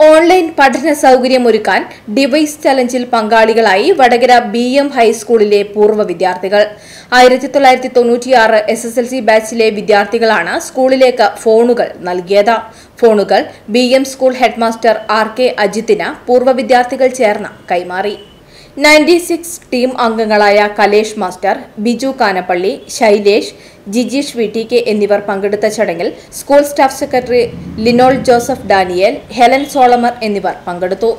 Online പഠന സൗകര്യമൊരുക്കാൻ device ചലഞ്ചിൽ പങ്കാളികളായി Vadakara BM ഹൈസ്കൂളിലെ പൂർവ്വ വിദ്യാർത്ഥികൾ 1996 SSLC ബാച്ചിലെ വിദ്യാർത്ഥികളാണ് സ്കൂളിലേക്ക് ഫോണുകൾ നൽകിയത്. ഫോണുകൾ BM സ്കൂൾ ഹെഡ്മാസ്റ്റർ RK അജിത്തിന് പൂർവ്വ വിദ്യാർത്ഥികൾ ചേർന്ന് കൈമാറി. 96 ടീം അംഗങ്ങളായ കലേഷ് മാസ്റ്റർ, ബിജു കാനപ്പള്ളി, ശൈലേഷ്, ജിജീഷ് VTK എന്നിവർ പങ്കെടുത്ത ചടങ്ങിൽ school staff secretary Linol Joseph Daniel, Helen Solomon എന്നിവർ പങ്കെടുത്തു.